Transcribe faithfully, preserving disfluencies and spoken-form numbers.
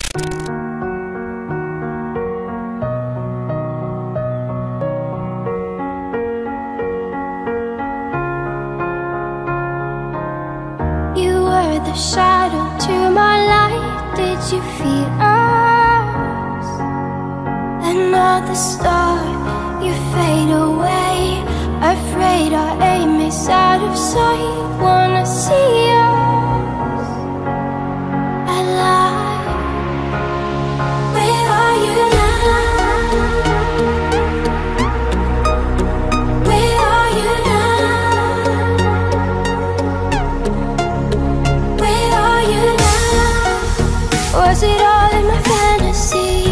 The shadow to my light, did you feel us? Another star, you fade away. Afraid our aim is out of sight. Wanna see us alive. Where are you now? Where are you now? Was it all in my fantasy?